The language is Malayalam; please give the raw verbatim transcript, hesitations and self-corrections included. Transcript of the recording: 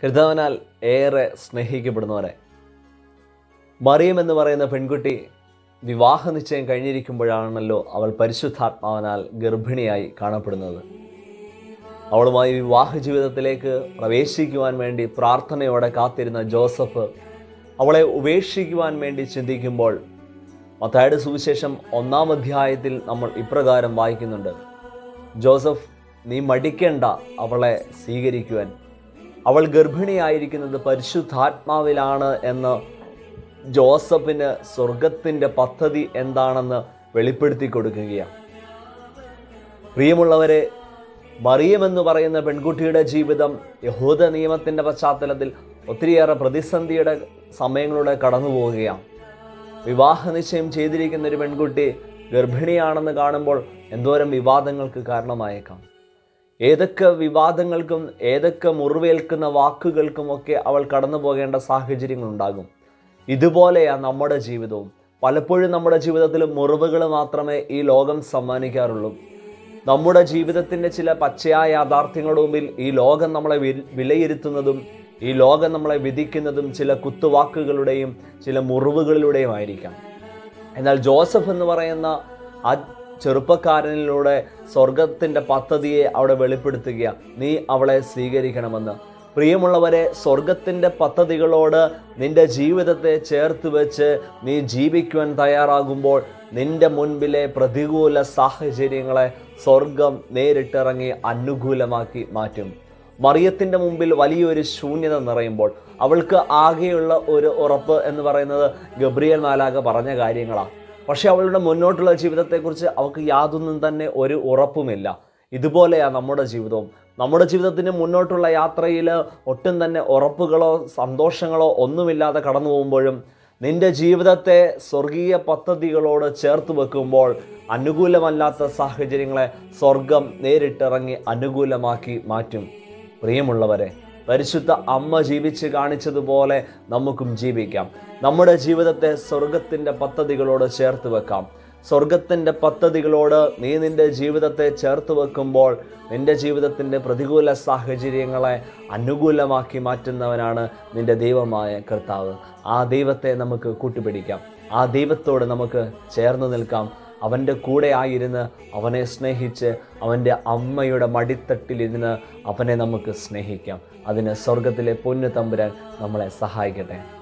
കർത്താവിനാൽ ഏറെ സ്നേഹിക്കപ്പെടുന്നവരെ, മറിയം എന്ന് പറയുന്ന പെൺകുട്ടി വിവാഹ നിശ്ചയം കഴിഞ്ഞിരിക്കുമ്പോഴാണല്ലോ അവൾ പരിശുദ്ധാത്മാവിനാൽ ഗർഭിണിയായി കാണപ്പെടുന്നത്. അവളുമായി വിവാഹ ജീവിതത്തിലേക്ക് പ്രവേശിക്കുവാൻ വേണ്ടി പ്രാർത്ഥനയോടെ കാത്തിരുന്ന ജോസഫ് അവളെ ഉപേക്ഷിക്കുവാൻ വേണ്ടി ചിന്തിക്കുമ്പോൾ മത്തായിയുടെ സുവിശേഷം ഒന്നാം അധ്യായത്തിൽ നമ്മൾ ഇപ്രകാരം വായിക്കുന്നുണ്ട്: ജോസഫ്, നീ മടിക്കേണ്ട അവളെ സ്വീകരിക്കുവാൻ. അവൾ ഗർഭിണിയായിരിക്കുന്നത് പരിശുദ്ധാത്മാവിലാണ് എന്ന് ജോസഫിന് സ്വർഗത്തിൻ്റെ പദ്ധതി എന്താണെന്ന് വെളിപ്പെടുത്തി കൊടുക്കുകയാണ്. പ്രിയമുള്ളവരെ, മറിയം എന്ന് പറയുന്ന പെൺകുട്ടിയുടെ ജീവിതം യഹൂദ നിയമത്തിൻ്റെ പശ്ചാത്തലത്തിൽ ഒത്തിരിയേറെ പ്രതിസന്ധിയുടെ സമയങ്ങളിലൂടെ കടന്നു പോവുകയാണ്. വിവാഹ നിശ്ചയം ചെയ്തിരിക്കുന്ന ഒരു പെൺകുട്ടി ഗർഭിണിയാണെന്ന് കാണുമ്പോൾ എന്തോരം വിവാദങ്ങൾക്ക് കാരണമായേക്കാം. ഏതൊക്കെ വിവാദങ്ങൾക്കും ഏതൊക്കെ മുറിവേൽക്കുന്ന വാക്കുകൾക്കുമൊക്കെ അവൾ കടന്നു പോകേണ്ട സാഹചര്യങ്ങളുണ്ടാകും. ഇതുപോലെയാണ് നമ്മുടെ ജീവിതവും. പലപ്പോഴും നമ്മുടെ ജീവിതത്തിൽ മുറിവുകൾ മാത്രമേ ഈ ലോകം സമ്മാനിക്കാറുള്ളൂ. നമ്മുടെ ജീവിതത്തിൻ്റെ ചില പച്ചയായ യാഥാർത്ഥ്യങ്ങളുടെ മുമ്പിൽ ഈ ലോകം നമ്മളെ വിലയിരുത്തുന്നതും ഈ ലോകം നമ്മളെ വിധിക്കുന്നതും ചില കുത്തുവാക്കുകളുടെയും ചില മുറിവുകളിലൂടെയും ആയിരിക്കാം. എന്നാൽ ജോസഫ് എന്ന് പറയുന്ന ആ ചെറുപ്പക്കാരനിലൂടെ സ്വർഗത്തിൻ്റെ പദ്ധതിയെ അവിടെ വെളിപ്പെടുത്തുക, നീ അവളെ സ്വീകരിക്കണമെന്ന്. പ്രിയമുള്ളവരെ, സ്വർഗത്തിൻ്റെ പദ്ധതികളോട് നിന്റെ ജീവിതത്തെ ചേർത്ത് വെച്ച് നീ ജീവിക്കുവാൻ തയ്യാറാകുമ്പോൾ നിന്റെ മുൻപിലെ പ്രതികൂല സാഹചര്യങ്ങളെ സ്വർഗം നേരിട്ടിറങ്ങി അനുകൂലമാക്കി മാറ്റും. മറിയത്തിൻ്റെ മുമ്പിൽ വലിയൊരു ശൂന്യത നിറയുമ്പോൾ അവൾക്ക് ആകെയുള്ള ഒരു ഉറപ്പ് എന്ന് പറയുന്നത് ഗബ്രിയേൽ മാലാഖ പറഞ്ഞ കാര്യങ്ങളാണ്. പക്ഷെ അവളുടെ മുന്നോട്ടുള്ള ജീവിതത്തെക്കുറിച്ച് അവൾക്ക് യാതൊന്നും തന്നെ ഒരു ഉറപ്പുമില്ല. ഇതുപോലെയാണ് നമ്മുടെ ജീവിതവും. നമ്മുടെ ജീവിതത്തിന് മുന്നോട്ടുള്ള യാത്രയിൽ ഒട്ടും തന്നെ ഉറപ്പുകളോ സന്തോഷങ്ങളോ ഒന്നുമില്ലാതെ കടന്നു പോകുമ്പോഴും നിന്റെ ജീവിതത്തെ സ്വർഗീയ പദ്ധതികളോട് ചേർത്ത് വെക്കുമ്പോൾ അനുകൂലമല്ലാത്ത സാഹചര്യങ്ങളെ സ്വർഗം നേരിട്ടിറങ്ങി അനുകൂലമാക്കി മാറ്റും. പ്രിയമുള്ളവരെ, പരിശുദ്ധ അമ്മ ജീവിച്ച് കാണിച്ചതുപോലെ നമുക്കും ജീവിക്കാം. നമ്മുടെ ജീവിതത്തെ സ്വർഗത്തിൻ്റെ പദ്ധതികളോട് ചേർത്ത് വെക്കാം. സ്വർഗത്തിൻ്റെ പദ്ധതികളോട് നീ നിൻ്റെ ജീവിതത്തെ ചേർത്ത് വെക്കുമ്പോൾ നിൻ്റെ ജീവിതത്തിൻ്റെ പ്രതികൂല സാഹചര്യങ്ങളെ അനുകൂലമാക്കി മാറ്റുന്നവനാണ് നിൻ്റെ ദൈവമായ കർത്താവ്. ആ ദൈവത്തെ നമുക്ക് കൂട്ടുപിടിക്കാം. ആ ദൈവത്തോട് നമുക്ക് ചേർന്ന് നിൽക്കാം. അവൻ്റെ കൂടെ ആയിരുന്ന് അവനെ സ്നേഹിച്ച് അവൻ്റെ അമ്മയുടെ മടിത്തട്ടിലിരുന്ന് അവനെ നമുക്ക് സ്നേഹിക്കാം. അതിന് സ്വർഗത്തിലെ പൊന്നു തമ്പുരാൻ നമ്മളെ സഹായിക്കട്ടെ.